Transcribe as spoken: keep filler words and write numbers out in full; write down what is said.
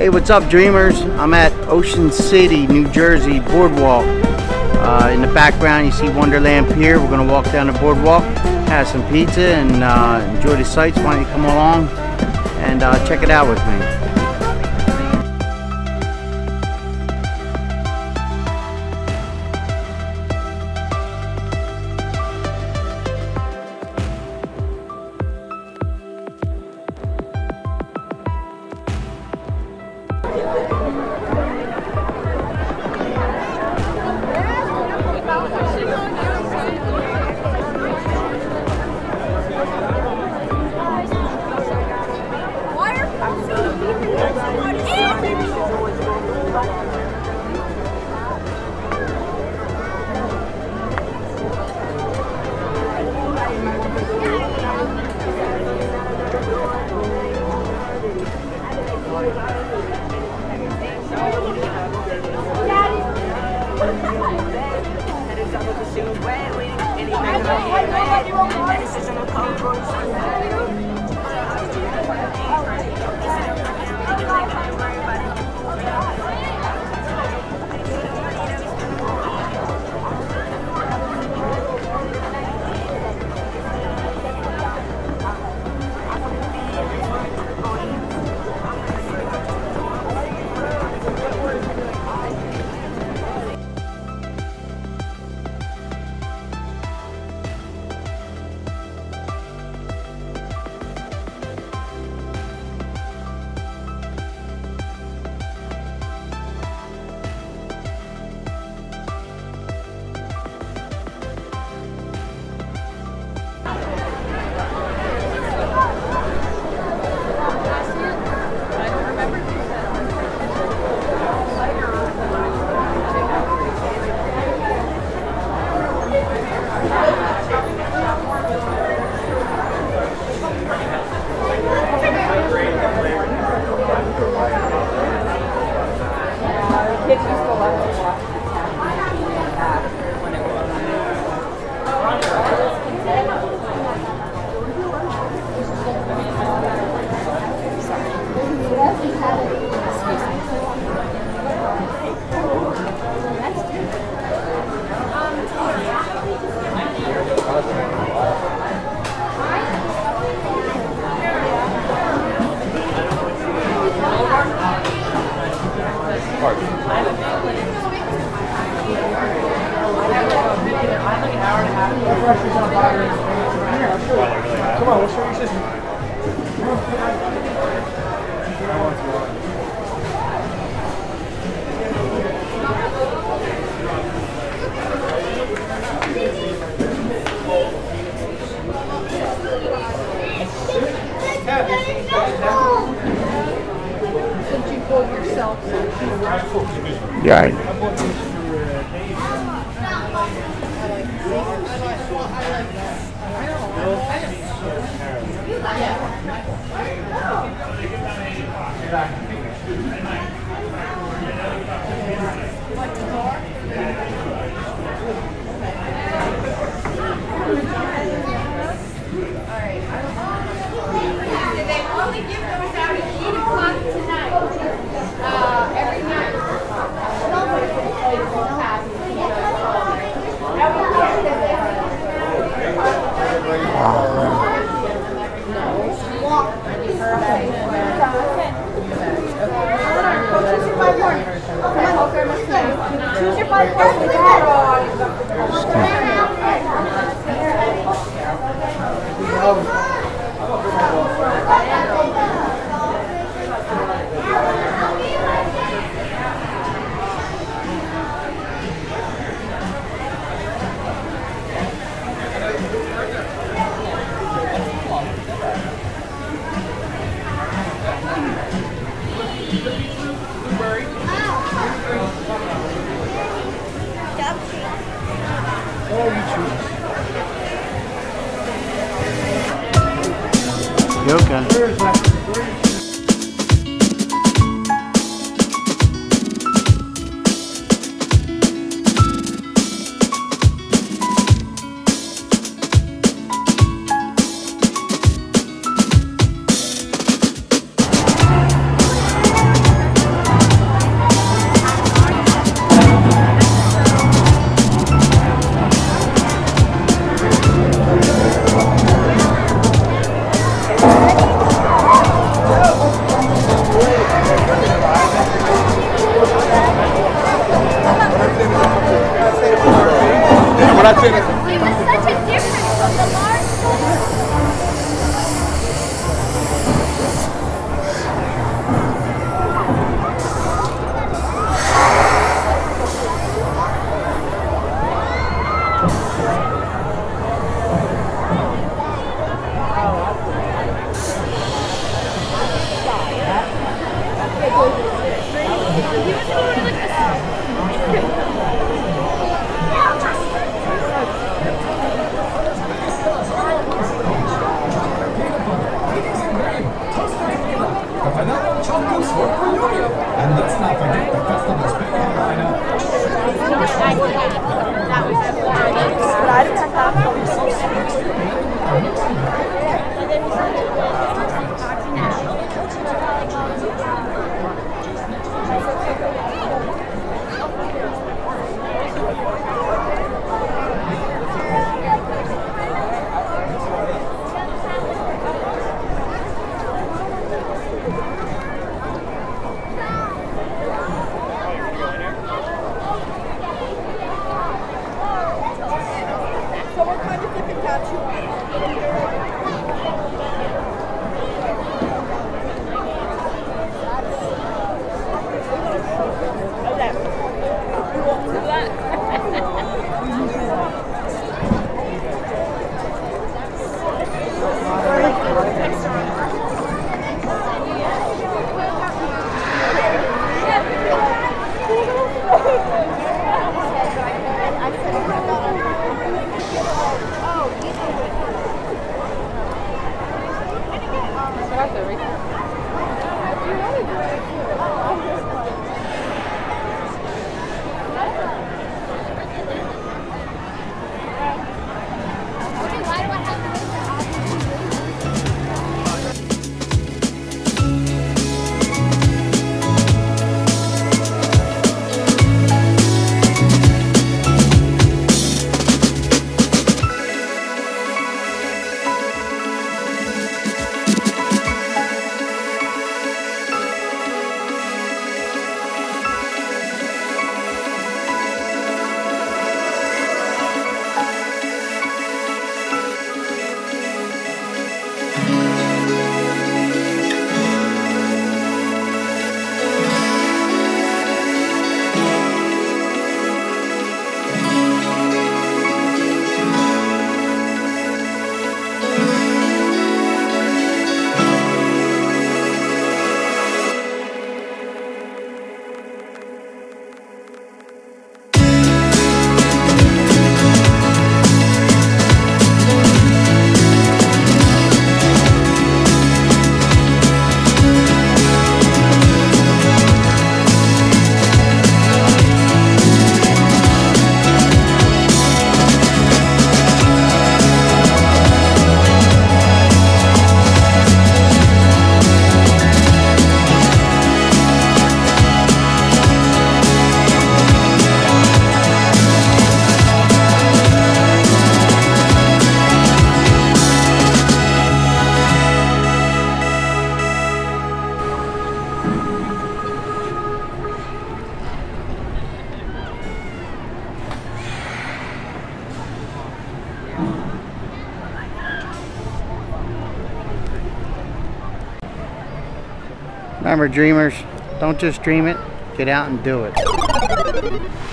Hey, what's up, dreamers? I'm at Ocean City, New Jersey, Boardwalk. Uh, in the background, you see Wonderland Pier. We're gonna walk down the boardwalk, have some pizza, and uh, enjoy the sights. Why don't you come along and uh, check it out with me? Come on, we'll show you sister. Since you pulled yourself. Yeah. They only give those out at eight o'clock tonight. Uh, every night. Choose your five You okay? let's not forget the festival's big lineup. But I didn't have that. So what kind of dipping caps you want? Remember, dreamers, don't just dream it, get out and do it.